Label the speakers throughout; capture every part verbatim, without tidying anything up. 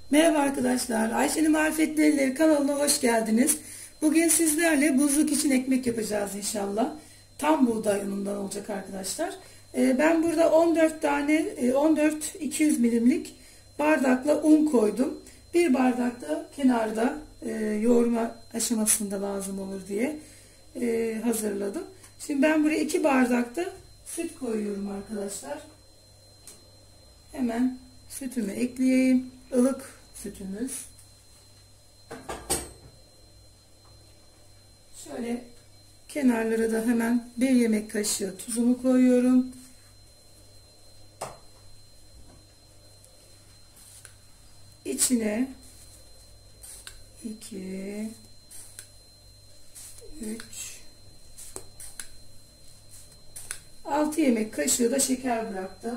Speaker 1: Merhaba arkadaşlar, Ayşe'nin Marifetlerileri kanalına hoş geldiniz. Bugün sizlerle buzluk için ekmek yapacağız inşallah. Tam buğday unundan olacak arkadaşlar. Ben burada on dört tane on dört iki yüz milimlik bardakla un koydum. Bir bardak da kenarda yoğurma aşamasında lazım olur diye hazırladım. Şimdi ben buraya iki bardak da süt koyuyorum arkadaşlar. Hemen sütümü ekleyeyim. Ilık sütümüz. Şöyle kenarlara da hemen bir yemek kaşığı tuzumu koyuyorum. İçine iki üç altı yemek kaşığı da şeker bıraktım.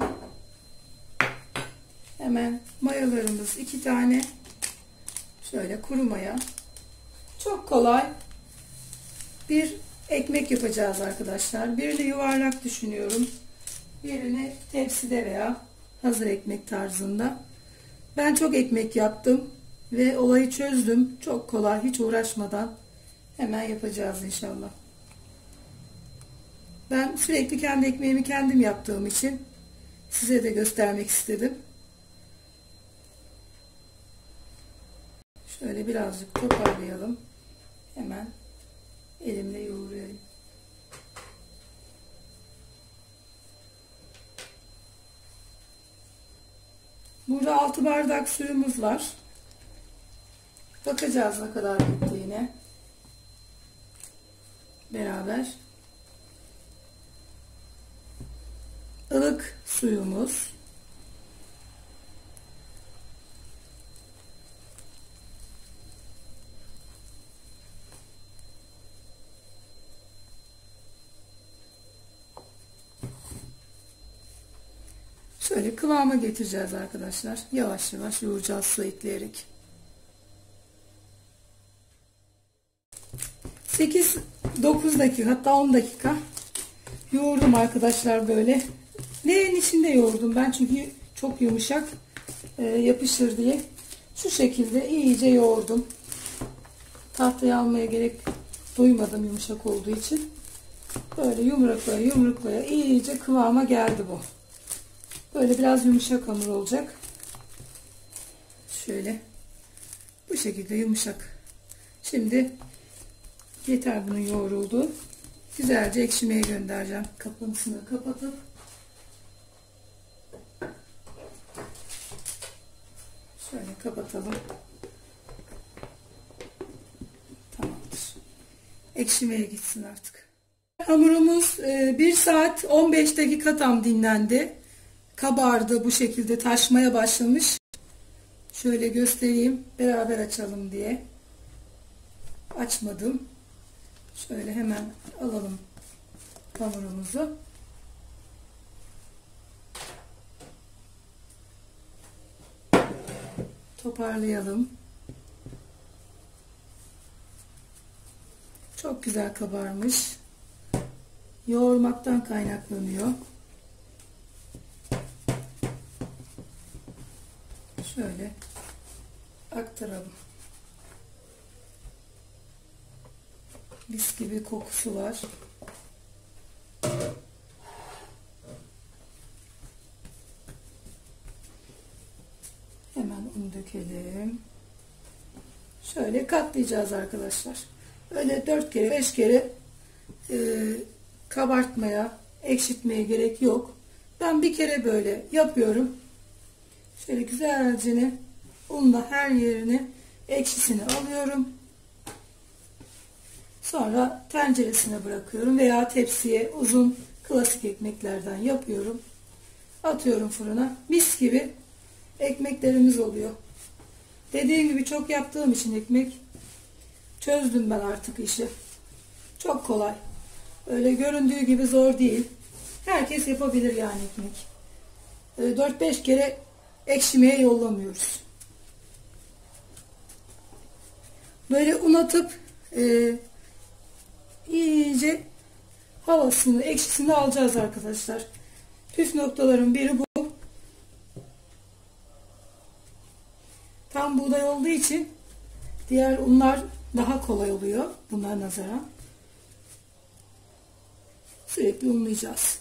Speaker 1: Hemen mayalarımız iki tane. Şöyle kuru maya. Çok kolay bir ekmek yapacağız arkadaşlar. Birini yuvarlak düşünüyorum. Birini tepside veya hazır ekmek tarzında. Ben çok ekmek yaptım ve olayı çözdüm. Çok kolay, hiç uğraşmadan hemen yapacağız inşallah. Ben sürekli kendi ekmeğimi kendim yaptığım için size de göstermek istedim. Şöyle birazcık toparlayalım. Hemen elimle yoğuruyorum. Burada altı bardak suyumuz var. Bakacağız ne kadar gittiğine. Beraber. Ilık suyumuz. Şöyle kıvama getireceğiz arkadaşlar. Yavaş yavaş yoğuracağız su ekleyerek. sekiz dokuz dakika, hatta on dakika yoğurdum arkadaşlar böyle. Leğenin içinde yoğurdum ben çünkü çok yumuşak e, yapışır diye. Şu şekilde iyice yoğurdum. Tahtaya almaya gerek duymadım yumuşak olduğu için. Böyle yumruklaya yumruklaya iyice kıvama geldi bu. Böyle biraz yumuşak hamur olacak. Şöyle. Bu şekilde yumuşak. Şimdi yeter bunun yoğruldu. Güzelce ekşimeye göndereceğim. Kapısını kapatıp. Şöyle kapatalım. Tamamdır. Ekşimeye gitsin artık. Hamurumuz bir saat on beş dakika tam dinlendi. Kabardı, bu şekilde taşmaya başlamış. Şöyle göstereyim, beraber açalım diye açmadım. Şöyle hemen alalım hamurumuzu. Toparlayalım. Çok güzel kabarmış. Yoğurmaktan kaynaklanıyor. Şöyle aktaralım. Mis gibi kokusu var. Hemen un dökelim. Şöyle katlayacağız arkadaşlar. Böyle dört kere beş kere e, kabartmaya, ekşitmeye gerek yok. Ben bir kere böyle yapıyorum. Şöyle güzelce unla her yerini ekşisini alıyorum. Sonra tenceresine bırakıyorum veya tepsiye, uzun klasik ekmeklerden yapıyorum. Atıyorum fırına. Mis gibi ekmeklerimiz oluyor. Dediğim gibi çok yaptığım için ekmek çözdüm ben artık işi. Çok kolay. Öyle göründüğü gibi zor değil. Herkes yapabilir yani ekmek. dört beş kere ekşimeye yollamıyoruz. Böyle un atıp e, iyice havasını, ekşisini alacağız arkadaşlar. Püf noktaların biri bu. tam buğday olduğu için diğer unlar daha kolay oluyor bunlara nazaran. Sürekli unlayacağız.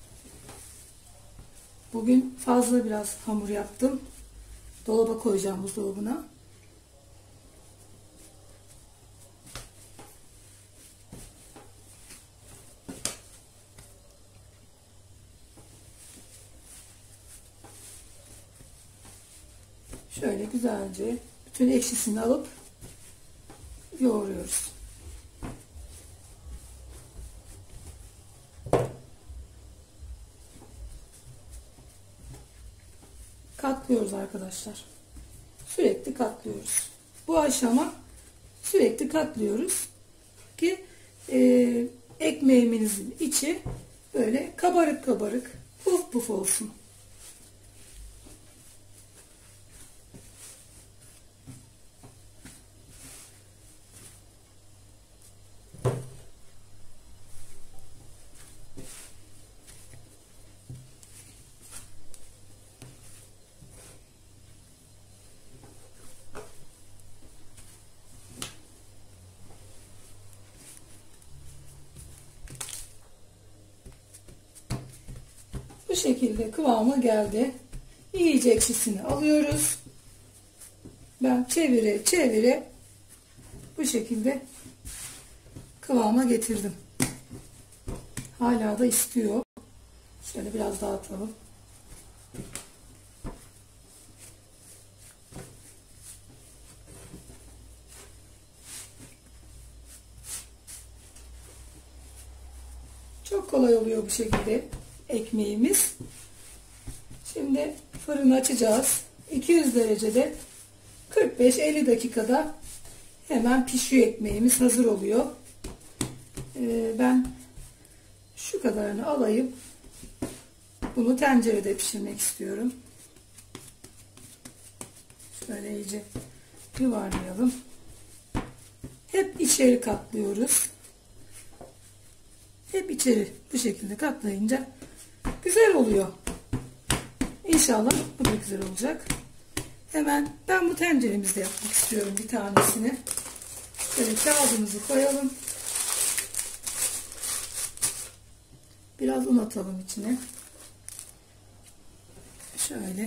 Speaker 1: Bugün fazla biraz hamur yaptım. Dolaba koyacağım, buzdolabına. Şöyle güzelce bütün ekşisini alıp yoğuruyoruz. Katlıyoruz arkadaşlar. Sürekli katlıyoruz. Bu aşama sürekli katlıyoruz ki e, ekmeğimizin içi böyle kabarık kabarık, puf puf olsun. Bu şekilde kıvama geldi. İyice ekşisini alıyoruz. Ben çevire çevire bu şekilde kıvama getirdim. Hala da istiyor. Şöyle biraz daha atalım. Çok kolay oluyor bu şekilde ekmeğimiz. Şimdi fırını açacağız. iki yüz derecede kırk beş elli dakikada hemen pişiyor, ekmeğimiz hazır oluyor. Ee, ben şu kadarını alayım. Bunu tencerede pişirmek istiyorum. Şöyle iyice yuvarlayalım. Hep içeri katlıyoruz. Hep içeri bu şekilde katlayınca güzel oluyor. İnşallah bu da güzel olacak. Hemen ben bu tenceremizde yapmak istiyorum bir tanesini. Şöyle kağıdımızı koyalım. Biraz un atalım içine. Şöyle.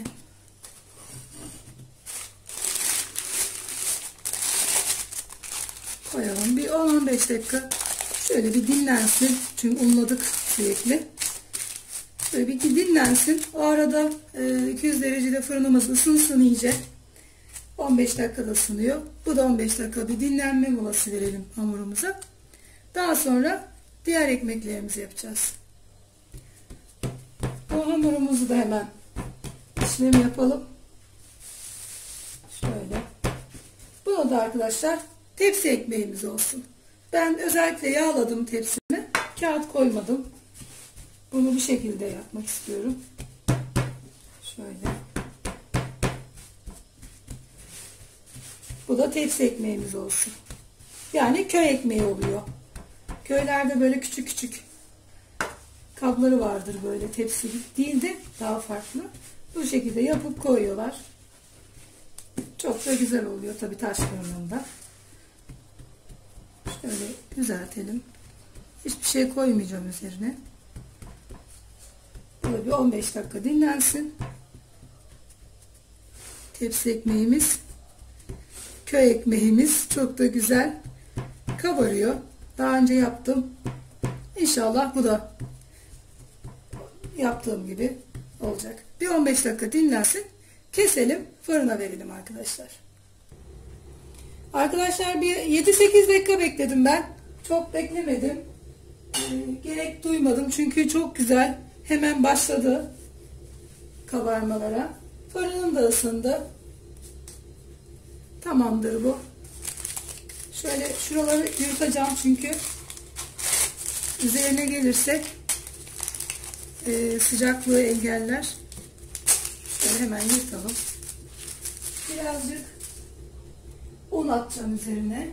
Speaker 1: Koyalım. Bir on on beş dakika şöyle bir dinlensin. Çünkü unladık sürekli. Şöyle bir dinlensin. O arada iki yüz derecede fırınımız ısınsın iyice. on beş dakikada ısınıyor. Bu da on beş dakika bir dinlenme molası verelim hamurumuza. Daha sonra diğer ekmeklerimizi yapacağız. Bu hamurumuzu da hemen işlemi yapalım. Şöyle. Bunu da arkadaşlar tepsi ekmeğimiz olsun. Ben özellikle yağladım tepsimi. Kağıt koymadım. Bunu bu şekilde yapmak istiyorum. Şöyle. Bu da tepsi ekmeğimiz olsun. Yani köy ekmeği oluyor. Köylerde böyle küçük küçük kapları vardır, böyle tepsi değil de daha farklı. Bu şekilde yapıp koyuyorlar. Çok da güzel oluyor tabii taş fırınında. Şöyle düzeltelim. Hiçbir şey koymayacağım üzerine. Böyle bir on beş dakika dinlensin. Tepsi ekmeğimiz, köy ekmeğimiz çok da güzel kabarıyor. Daha önce yaptım. İnşallah bu da yaptığım gibi olacak. Bir on beş dakika dinlensin. Keselim, fırına verelim arkadaşlar. Arkadaşlar bir yedi sekiz dakika bekledim ben. Çok beklemedim. Ee, gerek duymadım çünkü çok güzel. Hemen başladı kabarmalara. Fırınım da ısındı. Tamamdır bu. Şöyle şuraları yırtacağım çünkü üzerine gelirse e, sıcaklığı engeller. Şöyle hemen yırtalım. Birazcık un atacağım üzerine.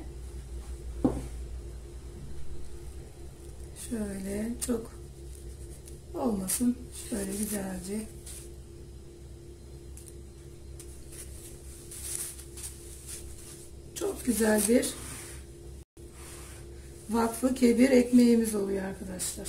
Speaker 1: Şöyle çok olmasın. Şöyle güzelce. çok güzel bir Vakfı Kebir ekmeğimiz oluyor arkadaşlar.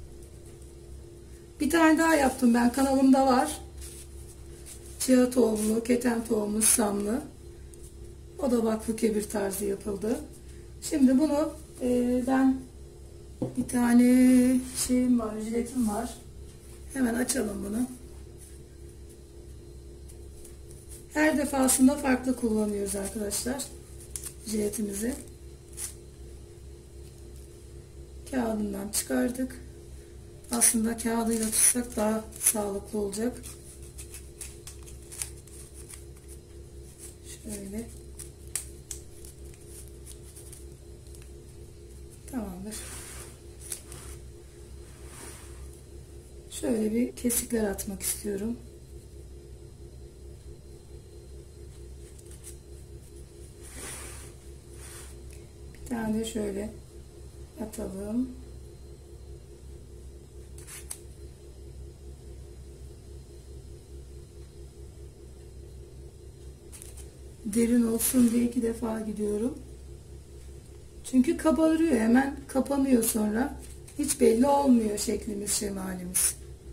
Speaker 1: Bir tane daha yaptım ben, kanalımda var. Chia tohumlu, keten tohumlu, samlı. O da Vakfı Kebir tarzı yapıldı. Şimdi bunu e, ben bir tane şeyim var, jiletim var. Hemen açalım bunu. Her defasında farklı kullanıyoruz arkadaşlar jiletimizi. Kağıdından çıkardık. Aslında kağıdıyla tutsak daha sağlıklı olacak. Şöyle. Tamamdır. Şöyle bir kesikler atmak istiyorum. Bir tane de şöyle atalım. Derin olsun diye iki defa gidiyorum. Çünkü kabarıyor, hemen kapanıyor sonra. Hiç belli olmuyor şeklimiz, şemalimiz.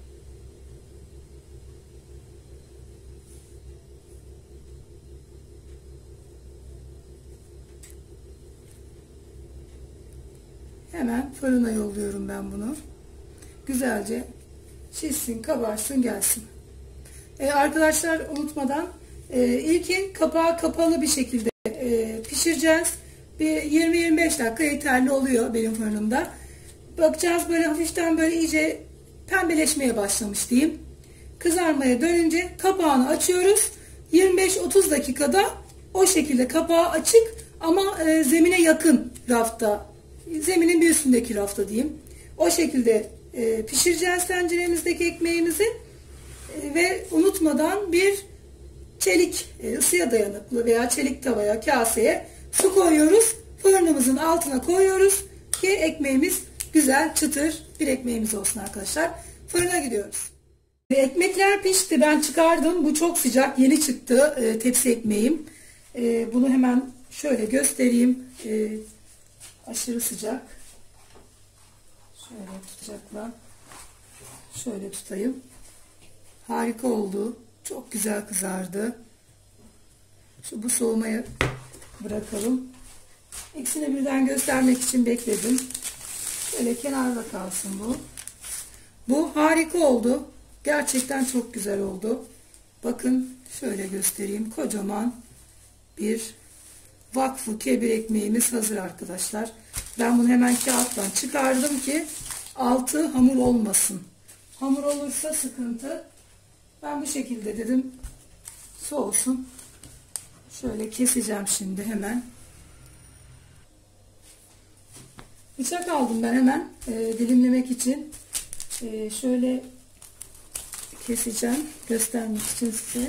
Speaker 1: Hemen fırına yolluyorum ben bunu. Güzelce şişsin, kabarsın, gelsin. Ee, arkadaşlar unutmadan e, ilkin kapağı kapalı bir şekilde e, pişireceğiz. Bir yirmi yirmi beş dakika yeterli oluyor benim fırınımda. Bakacağız, böyle hafiften böyle iyice pembeleşmeye başlamış diyeyim. Kızarmaya dönünce kapağını açıyoruz. yirmi beş otuz dakikada o şekilde kapağı açık ama e, zemine yakın rafta, zeminin bir üstündeki rafta diyeyim. O şekilde e, pişireceğiz tenceremizdeki ekmeğimizi. E, ve unutmadan bir çelik, e, ısıya dayanıklı veya çelik tavaya, kaseye su koyuyoruz. Fırınımızın altına koyuyoruz ki ekmeğimiz güzel çıtır bir ekmeğimiz olsun arkadaşlar. Fırına gidiyoruz. E, ekmekler pişti. Ben çıkardım. Bu çok sıcak. Yeni çıktı e, tepsi ekmeğim. E, bunu hemen şöyle göstereyim. E, aşırı sıcak. Şöyle tutacakla. Şöyle tutayım. Harika oldu. Çok güzel kızardı. Şu bu soğumaya bırakalım. İkisini birden göstermek için bekledim. Şöyle kenarda kalsın bu. Bu harika oldu. Gerçekten çok güzel oldu. Bakın şöyle göstereyim. Kocaman bir Vakfı Kebir ekmeğimiz hazır arkadaşlar. Ben bunu hemen kağıttan çıkardım ki altı hamur olmasın. Hamur olursa sıkıntı. Ben bu şekilde dedim soğusun. Şöyle keseceğim şimdi hemen. Bıçak aldım ben hemen e, dilimlemek için. E, şöyle keseceğim göstermek için size.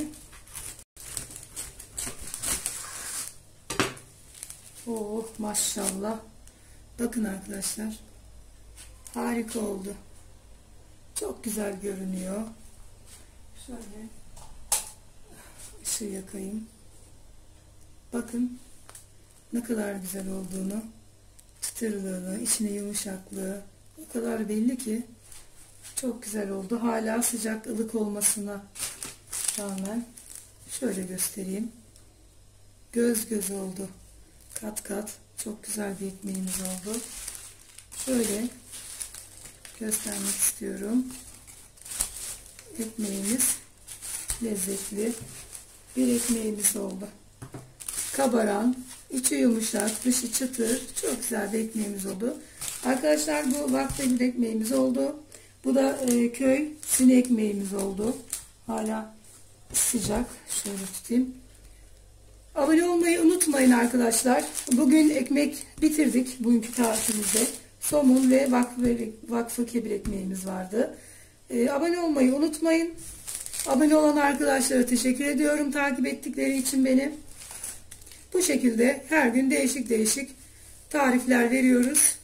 Speaker 1: Oh maşallah. Bakın arkadaşlar. Harika oldu. Çok güzel görünüyor. Şöyle ışığı yakayım. Bakın ne kadar güzel olduğunu, çıtırlığını, içine yumuşaklığı o kadar belli ki çok güzel oldu. Hala sıcak, ılık olmasına rağmen şöyle göstereyim. Göz göz oldu. Kat kat çok güzel bir ekmeğimiz oldu. Şöyle göstermek istiyorum. Ekmeğimiz lezzetli bir ekmeğimiz oldu. Kabaran, içi yumuşak, dışı çıtır, çok güzel bir ekmeğimiz oldu. Arkadaşlar bu Vakfı bir ekmeğimiz oldu. Bu da e, köy sine ekmeğimiz oldu. Hala sıcak. Şöyle tutayım. Abone olmayı unutmayın arkadaşlar. Bugün ekmek bitirdik. Bugünkü tarifimizde somun ve Vakfı, Vakfı Kebir ekmeğimiz vardı. E, abone olmayı unutmayın. Abone olan arkadaşlara teşekkür ediyorum takip ettikleri için beni. Bu şekilde her gün değişik değişik tarifler veriyoruz.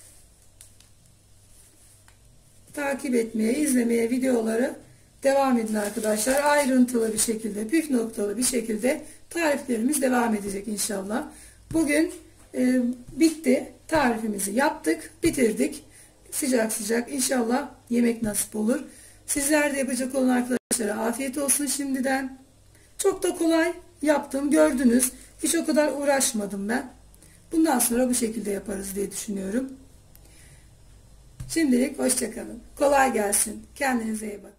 Speaker 1: Takip etmeye, izlemeye, videoları devam edin arkadaşlar. Ayrıntılı bir şekilde, püf noktalı bir şekilde tariflerimiz devam edecek inşallah. Bugün e, bitti. Tarifimizi yaptık, bitirdik. Sıcak sıcak inşallah yemek nasip olur. Sizler de yapacak olan arkadaşlara afiyet olsun şimdiden. Çok da kolay yaptım, gördünüz. Hiç o kadar uğraşmadım ben. Bundan sonra bu şekilde yaparız diye düşünüyorum. Şimdilik hoşça kalın. Kolay gelsin. Kendinize iyi bakın.